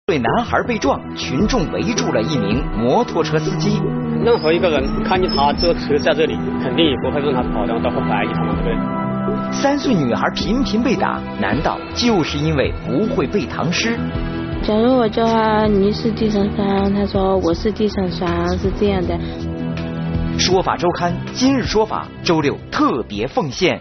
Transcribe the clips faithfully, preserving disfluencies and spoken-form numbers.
对男孩被撞，群众围住了一名摩托车司机。 任何一个人看见他这个车在这里，肯定也不会让他跑，然后都会怀疑他们，对不对？ 三岁女孩频频被打，难道就是因为不会背唐诗？ 假如我叫他你是地上霜，他说我是地上霜，是这样的。 说法周刊今日说法周六特别奉献。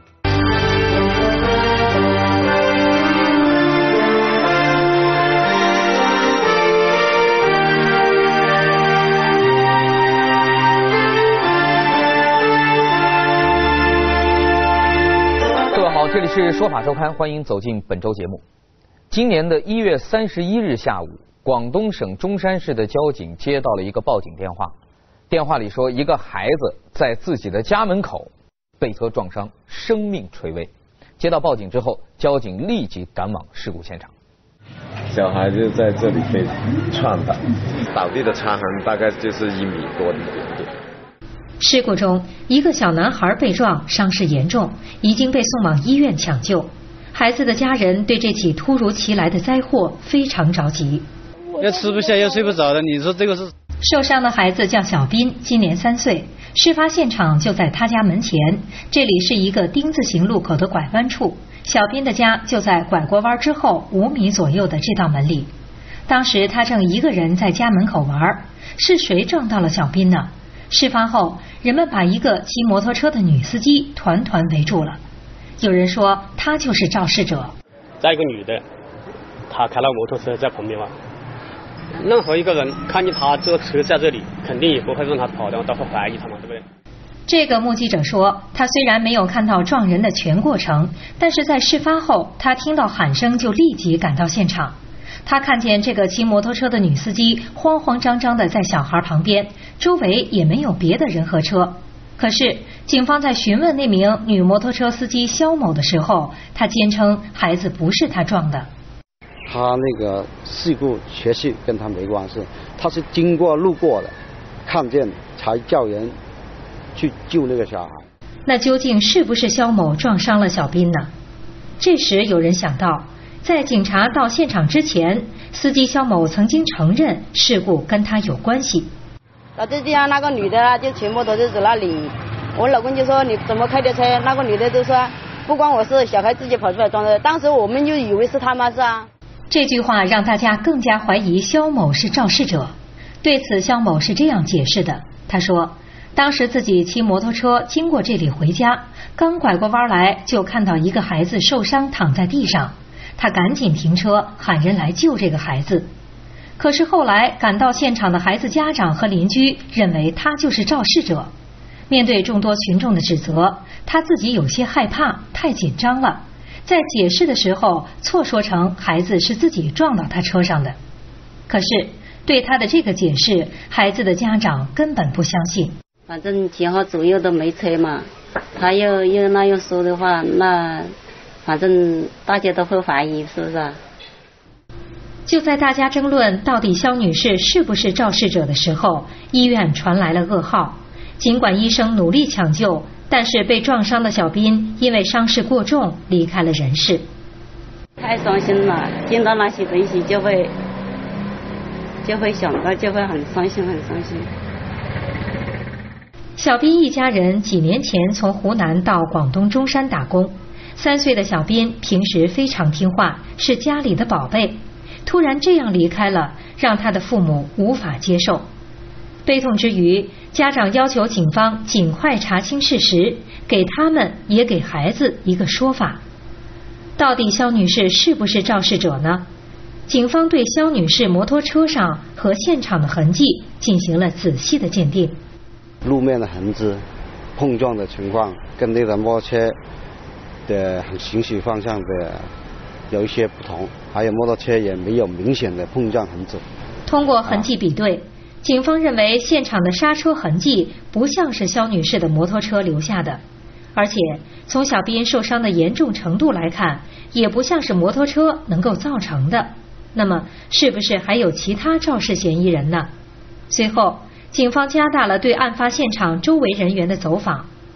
这里是说法周刊，欢迎走进本周节目。今年的一月三十一日下午，广东省中山市的交警接到了一个报警电话，电话里说一个孩子在自己的家门口被车撞伤，生命垂危。接到报警之后，交警立即赶往事故现场。 小孩就在这里被撞倒，倒地的擦痕大概就是一米多的点点。 事故中，一个小男孩被撞，伤势严重，已经被送往医院抢救。孩子的家人对这起突如其来的灾祸非常着急。 要吃不下，要睡不着的，你说这个是？ 受伤的孩子叫小斌，今年三岁。事发现场就在他家门前，这里是一个丁字形路口的拐弯处，小斌的家就在拐过弯之后五米左右的这道门里。当时他正一个人在家门口玩，是谁撞到了小斌呢？事发后，人们把一个骑摩托车的女司机团团围住了。有人说她就是肇事者。 再一个女的，她开了摩托车在旁边嘛，任何一个人看见她这个车在这里，肯定也不会让她跑，然后都会怀疑她嘛，对不对？ 这个目击者说，他虽然没有看到撞人的全过程，但是在事发后，他听到喊声就立即赶到现场。他看见这个骑摩托车的女司机慌慌张张的在小孩旁边，周围也没有别的人和车。可是警方在询问那名女摩托车司机肖某的时候，他坚称孩子不是他撞的。 他那个事故确实跟他没关系，他是经过路过的，看见才叫人去救那个小孩。 那究竟是不是肖某撞伤了小斌呢？这时有人想到，在警察到现场之前，司机肖某曾经承认事故跟他有关系。 那这地方那个女的就骑摩托车走那里，我老公就说你怎么开的车？那个女的就说不关我事，小孩自己跑出来撞的。当时我们就以为是他妈是啊。 这句话让大家更加怀疑肖某是肇事者。对此，肖某是这样解释的，他说当时自己骑摩托车经过这里回家，刚拐过弯来就看到一个孩子受伤躺在地上，他赶紧停车喊人来救这个孩子。可是后来赶到现场的孩子家长和邻居认为他就是肇事者。面对众多群众的指责，他自己有些害怕，太紧张了，在解释的时候错说成孩子是自己撞到他车上的。可是对他的这个解释，孩子的家长根本不相信。 反正前后左右都没车嘛，他又又那样说的话，那反正大家都会怀疑，是不是啊？ 就在大家争论到底肖女士是不是肇事者的时候，医院传来了噩耗。尽管医生努力抢救，但是被撞伤的小斌因为伤势过重离开了人世。 太伤心了，见到那些东西就会就会想到，就会很伤心很伤心。 小斌一家人几年前从湖南到广东中山打工，三岁的小斌平时非常听话，是家里的宝贝。突然这样离开了，让他的父母无法接受。悲痛之余，家长要求警方尽快查清事实，给他们也给孩子一个说法。到底肖女士是不是肇事者呢？警方对肖女士摩托车上和现场的痕迹进行了仔细的鉴定。 路面的痕迹、碰撞的情况跟那个摩托车的行驶方向的有一些不同，还有摩托车也没有明显的碰撞痕迹。 通过痕迹比对，警方认为现场的刹车痕迹不像是肖女士的摩托车留下的，而且从小斌受伤的严重程度来看，也不像是摩托车能够造成的。那么，是不是还有其他肇事嫌疑人呢？随后，警方加大了对案发现场周围人员的走访。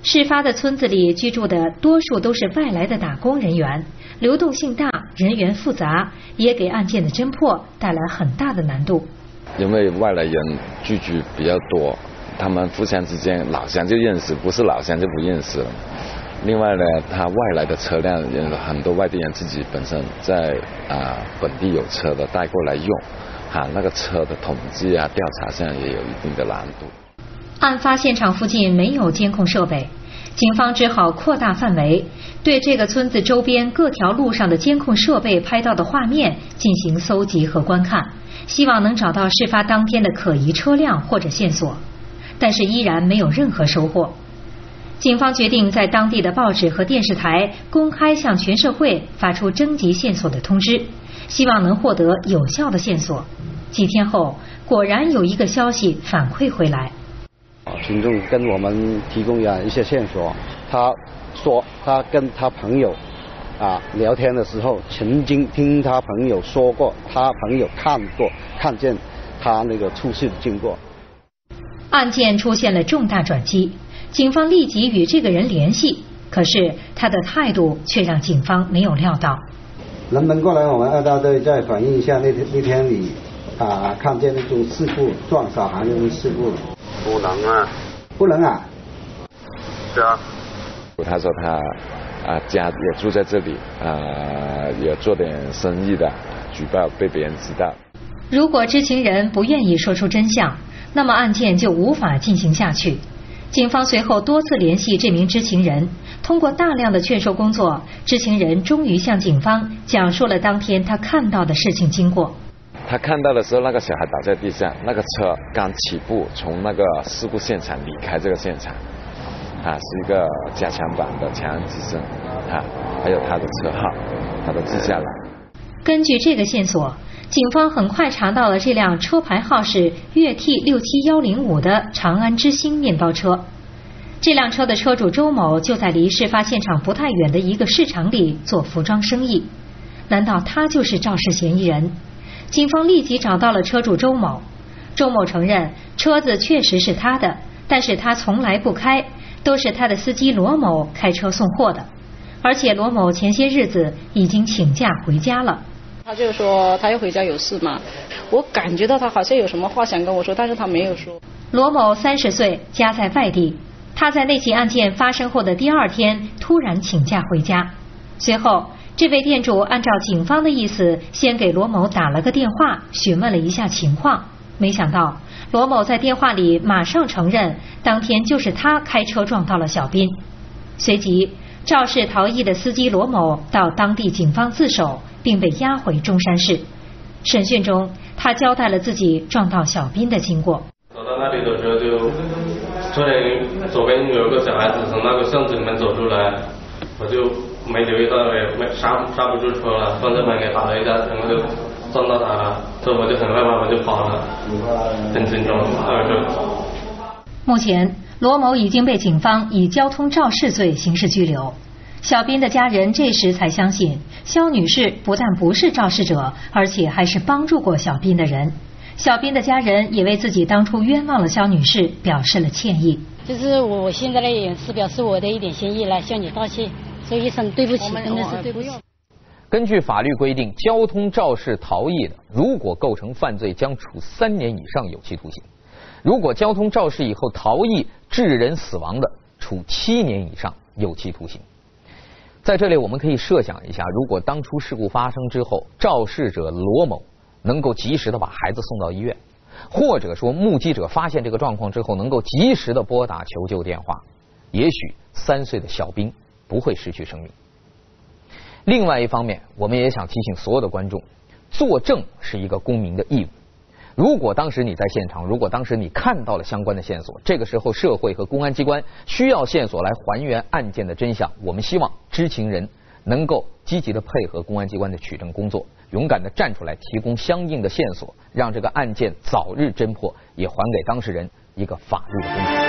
事发的村子里居住的多数都是外来的打工人员，流动性大，人员复杂，也给案件的侦破带来很大的难度。 因为外来人聚居比较多，他们互相之间老乡就认识，不是老乡就不认识了。另外呢，他外来的车辆有很多外地人自己本身在啊、呃、本地有车的带过来用，哈、啊，那个车的统计啊调查上也有一定的难度。 案发现场附近没有监控设备，警方只好扩大范围，对这个村子周边各条路上的监控设备拍到的画面进行搜集和观看，希望能找到事发当天的可疑车辆或者线索，但是依然没有任何收获。警方决定在当地的报纸和电视台公开向全社会发出征集线索的通知，希望能获得有效的线索。几天后，果然有一个消息反馈回来。 群众跟我们提供了一些线索，他说他跟他朋友啊聊天的时候，曾经听他朋友说过，他朋友看过看见他那个出事的经过。 案件出现了重大转机，警方立即与这个人联系，可是他的态度却让警方没有料到。 能不能过来我们二大队再反映一下那天那天你啊看见那种事故撞小孩那种事故？ 不能啊， 不能啊。 是啊。 他说他啊家也住在这里啊，也做点生意的，举报被别人知道。 如果知情人不愿意说出真相，那么案件就无法进行下去。警方随后多次联系这名知情人，通过大量的劝说工作，知情人终于向警方讲述了当天他看到的事情经过。 他看到的时候，那个小孩倒在地上，那个车刚起步从那个事故现场离开这个现场，啊，是一个加强版的强安之声，啊，还有他的车号，他都记下来。 根据这个线索，警方很快查到了这辆车牌号是粤 T 六七一零五的长安之星面包车。这辆车的车主周某就在离事发现场不太远的一个市场里做服装生意，难道他就是肇事嫌疑人？警方立即找到了车主周某。周某承认车子确实是他的，但是他从来不开，都是他的司机罗某开车送货的，而且罗某前些日子已经请假回家了。 他就说他要回家有事嘛，我感觉到他好像有什么话想跟我说，但是他没有说。 罗某三十岁，家在外地，他在那起案件发生后的第二天突然请假回家，随后这位店主按照警方的意思，先给罗某打了个电话，询问了一下情况。没想到罗某在电话里马上承认，当天就是他开车撞到了小斌。随即肇事逃逸的司机罗某到当地警方自首，并被押回中山市。审讯中，他交代了自己撞到小斌的经过。 走到那里的时候，就突然左边有个小孩子从那个巷子里面走出来，我就没留意到，也没刹刹不住车了，方向盘给打了一下，然后就撞到他了，所以我就很害怕，我就跑了，很紧张，然后就。 目前，罗某已经被警方以交通肇事罪刑事拘留。小斌的家人这时才相信，肖女士不但不是肇事者，而且还是帮助过小斌的人。小斌的家人也为自己当初冤枉了肖女士表示了歉意。 就是我现在呢也是表示我的一点歉意，来向你道歉，说一声对不起，真的是对不起。 根据法律规定，交通肇事逃逸的，如果构成犯罪，将处三年以上有期徒刑；如果交通肇事以后逃逸致人死亡的，处七年以上有期徒刑。在这里，我们可以设想一下，如果当初事故发生之后，肇事者罗某能够及时的把孩子送到医院，或者说目击者发现这个状况之后，能够及时的拨打求救电话，也许三岁的小兵不会失去生命。另外一方面，我们也想提醒所有的观众，作证是一个公民的义务。如果当时你在现场，如果当时你看到了相关的线索，这个时候社会和公安机关需要线索来还原案件的真相。我们希望知情人能够积极的配合公安机关的取证工作，勇敢的站出来提供相应的线索，让这个案件早日侦破，也还给当事人一个法律的公平。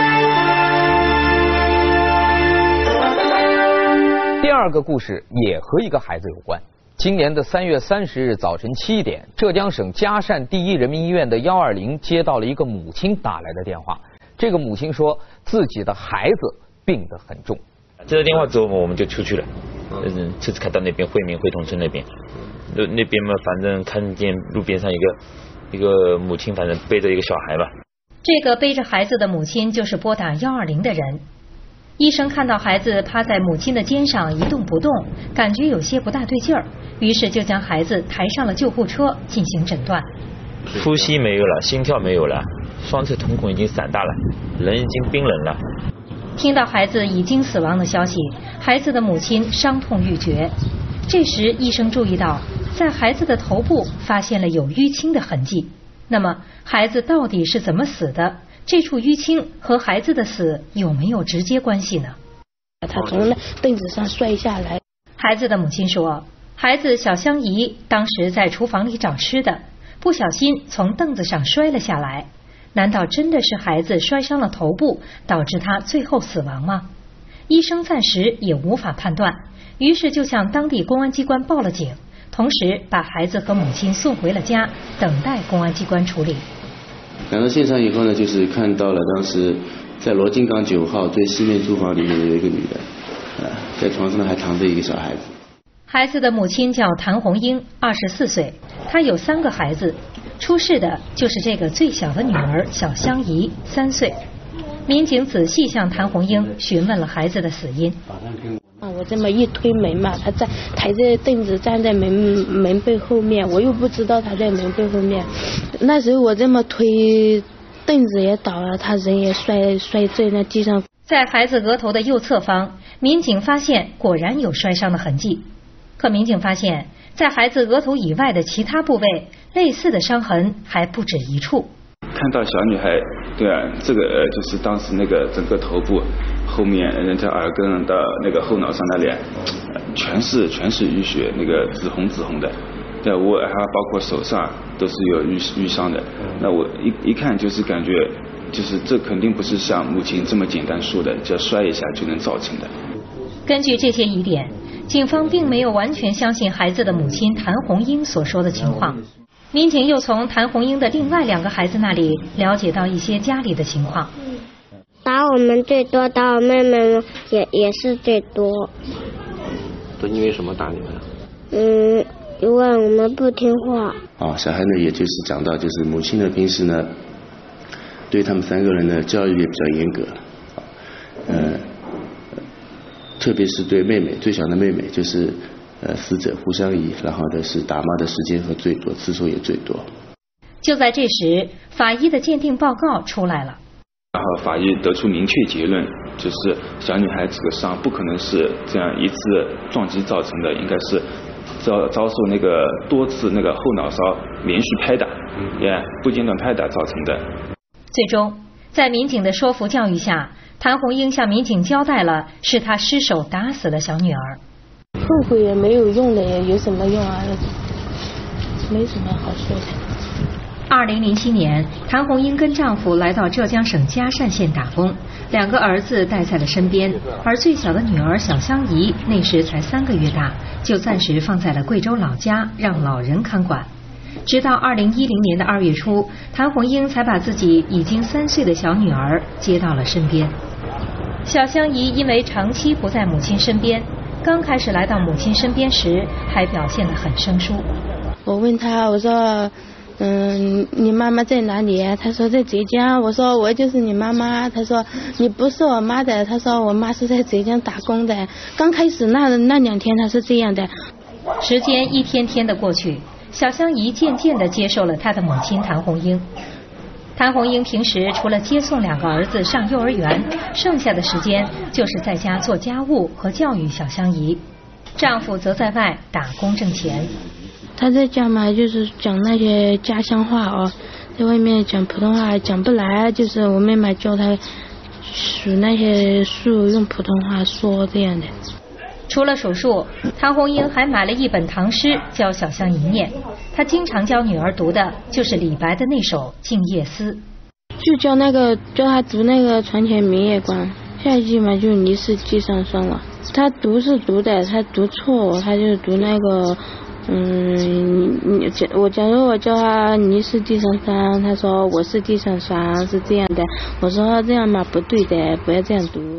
第二个故事也和一个孩子有关。今年的三月三十日早晨七点，浙江省嘉善第一人民医院的一二零接到了一个母亲打来的电话。这个母亲说，自己的孩子病得很重。 接到电话之后，我们就出去了，嗯，车子开到那边惠民汇同村那边，那那边嘛，反正看见路边上一个一个母亲，反正背着一个小孩吧。 这个背着孩子的母亲就是拨打一二零的人。医生看到孩子趴在母亲的肩上一动不动，感觉有些不大对劲儿，于是就将孩子抬上了救护车进行诊断。 呼吸没有了，心跳没有了，双侧瞳孔已经散大了，人已经冰冷了。 听到孩子已经死亡的消息，孩子的母亲伤痛欲绝。这时医生注意到，在孩子的头部发现了有淤青的痕迹。那么孩子到底是怎么死的？这处淤青和孩子的死有没有直接关系呢？ 他从那凳子上摔下来。 孩子的母亲说，孩子小香姨当时在厨房里找吃的，不小心从凳子上摔了下来。难道真的是孩子摔伤了头部，导致他最后死亡吗？医生暂时也无法判断，于是就向当地公安机关报了警，同时把孩子和母亲送回了家，等待公安机关处理。 赶到现场以后呢，就是看到了当时在罗金岗九号最西面住房里面有一个女的，呃，在床上还躺着一个小孩子。 孩子的母亲叫谭红英，二十四岁，她有三个孩子，出事的就是这个最小的女儿小香姨，三岁。民警仔细向谭红英询问了孩子的死因。 啊，我这么一推门嘛，他在抬着凳子站在门门背后面，我又不知道他在门背后面。那时候我这么推，凳子也倒了，他人也摔摔在那地上。 在孩子额头的右侧方，民警发现果然有摔伤的痕迹。可民警发现，在孩子额头以外的其他部位，类似的伤痕还不止一处。 看到小女孩，对啊，这个呃就是当时那个整个头部后面，人家耳根到那个后脑上那里，呃、全是全是淤血，那个紫红紫红的。对，我还包括手上都是有淤淤伤的。那我一一看就是感觉，就是这肯定不是像母亲这么简单说的，只要摔一下就能造成的。 根据这些疑点，警方并没有完全相信孩子的母亲谭红英所说的情况。民警又从谭红英的另外两个孩子那里了解到一些家里的情况。 打我们最多，打我妹妹也也是最多。 都因为什么打你们？ 嗯，因为我们不听话。 哦，小孩呢，也就是讲到，就是母亲呢平时呢，对他们三个人的教育也比较严格，呃，特别是对妹妹，最小的妹妹就是。呃，死者互相疑，然后的是打骂的时间和最多次数也最多。 就在这时，法医的鉴定报告出来了。 然后法医得出明确结论，就是小女孩这个伤不可能是这样一次撞击造成的，应该是遭遭受那个多次那个后脑勺连续拍打，也不间断拍打造成的。 最终，在民警的说服教育下，谭红英向民警交代了是她失手打死了小女儿。 后悔也没有用的，有什么用啊？没什么好说的。 二零零七年，谭红英跟丈夫来到浙江省嘉善县打工，两个儿子带在了身边，而最小的女儿小香姨那时才三个月大，就暂时放在了贵州老家，让老人看管。直到二零一零年的二月初，谭红英才把自己已经三岁的小女儿接到了身边。小香姨因为长期不在母亲身边，刚开始来到母亲身边时，还表现得很生疏。 我问他，我说，嗯，你妈妈在哪里？他说在浙江。我说我就是你妈妈。他说你不是我妈的。他说我妈是在浙江打工的。刚开始那那两天他是这样的。 时间一天天的过去，小香姨渐渐地接受了她的母亲谭红英。谭红英平时除了接送两个儿子上幼儿园，剩下的时间就是在家做家务和教育小香姨，丈夫则在外打工挣钱。 他在家嘛，就是讲那些家乡话哦，在外面讲普通话讲不来，就是我妹妹教他数那些数，用普通话说这样的。 除了数数，谭红英还买了一本唐诗教小香姨念。她经常教女儿读的就是李白的那首《静夜思》， 就教那个教她读那个床前明月光，下一句嘛就疑是地上霜了。她读是读的，她读错，她就读那个嗯，你我假如我叫她你是地上霜，她说我是地上霜，是这样的。我说这样嘛不对的，不要这样读。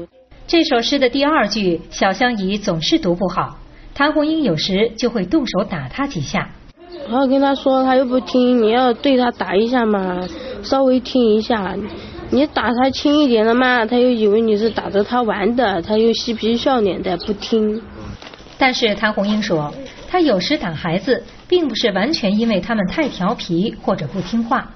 这首诗的第二句，小香姨总是读不好，谭红英有时就会动手打她几下。 我要跟他说，他又不听，你要对他打一下嘛，稍微听一下。你打他轻一点的嘛，他又以为你是打着他玩的，他又嬉皮笑脸的不听。 但是谭红英说，她有时打孩子，并不是完全因为他们太调皮或者不听话，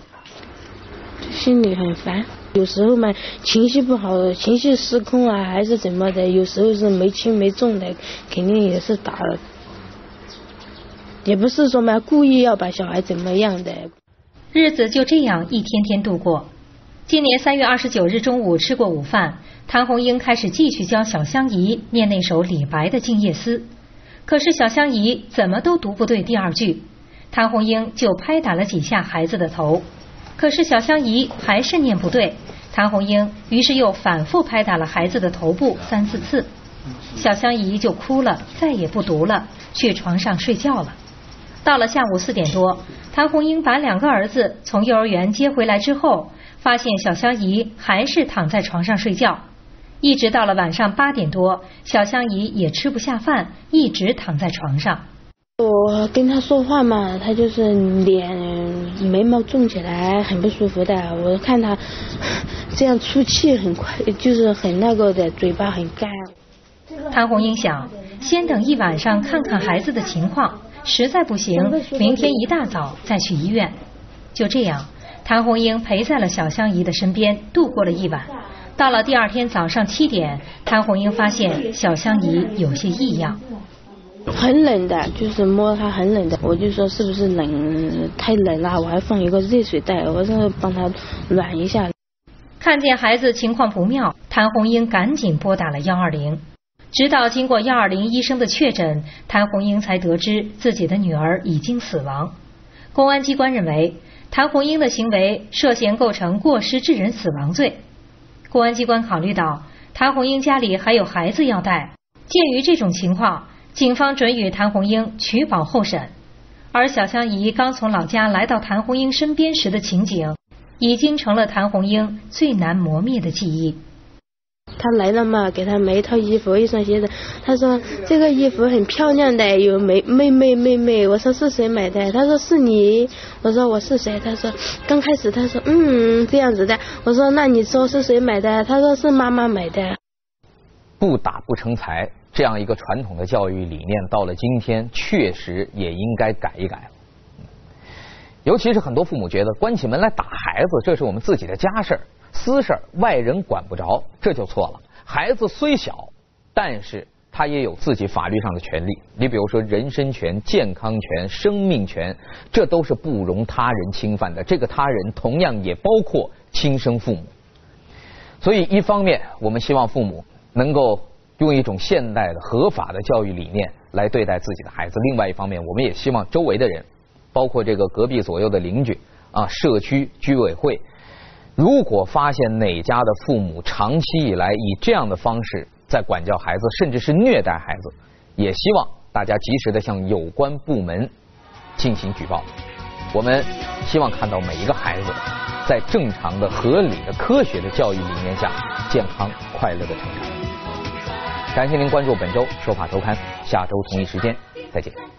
心里很烦。有时候嘛，情绪不好，情绪失控啊，还是怎么的，有时候是没轻没重的，肯定也是打了。也不是说嘛，故意要把小孩怎么样的。 日子就这样一天天度过。今年三月二十九日中午吃过午饭，谭红英开始继续教小香姨念那首李白的《静夜思》，可是小香姨怎么都读不对第二句，谭红英就拍打了几下孩子的头，可是小香姨还是念不对，谭红英于是又反复拍打了孩子的头部三四次，小香姨就哭了，再也不读了，去床上睡觉了。到了下午四点多，谭红英把两个儿子从幼儿园接回来之后，发现小香姨还是躺在床上睡觉，一直到了晚上八点多，小香姨也吃不下饭，一直躺在床上。 我跟他说话嘛，他就是脸眉毛皱起来，很不舒服的。我看他这样出气很快，就是很那个的，嘴巴很干。 谭红英想，先等一晚上看看孩子的情况，实在不行，明天一大早再去医院。就这样，谭红英陪在了小香姨的身边，度过了一晚。到了第二天早上七点，谭红英发现小香姨有些异样， 很冷的，就是摸她很冷的，我就说是不是冷，太冷了，我还放一个热水袋，我说帮她暖一下。 看见孩子情况不妙，谭红英赶紧拨打了一二零。直到经过一二零医生的确诊，谭红英才得知自己的女儿已经死亡。公安机关认为，谭红英的行为涉嫌构成过失致人死亡罪。公安机关考虑到谭红英家里还有孩子要带，鉴于这种情况，警方准予谭红英取保候审。而小香姨刚从老家来到谭红英身边时的情景，已经成了谭红英最难磨灭的记忆。 他来了嘛，给他买一套衣服，一双鞋子。他说这个衣服很漂亮的，有妹妹妹妹妹。我说是谁买的？他说是你。我说我是谁？他说刚开始他说嗯这样子的。我说那你说是谁买的？他说是妈妈买的。 不打不成才，这样一个传统的教育理念，到了今天确实也应该改一改。尤其是很多父母觉得关起门来打孩子，这是我们自己的家事儿。私事外人管不着，这就错了。孩子虽小，但是他也有自己法律上的权利。你比如说人身权、健康权、生命权，这都是不容他人侵犯的。这个他人同样也包括亲生父母。所以一方面我们希望父母能够用一种现代的合法的教育理念来对待自己的孩子，另外一方面我们也希望周围的人，包括这个隔壁左右的邻居啊、社区居委会，如果发现哪家的父母长期以来以这样的方式在管教孩子，甚至是虐待孩子，也希望大家及时的向有关部门进行举报。我们希望看到每一个孩子在正常的、合理的、科学的教育理念下健康快乐的成长。感谢您关注本周《说法周刊》，下周同一时间再见。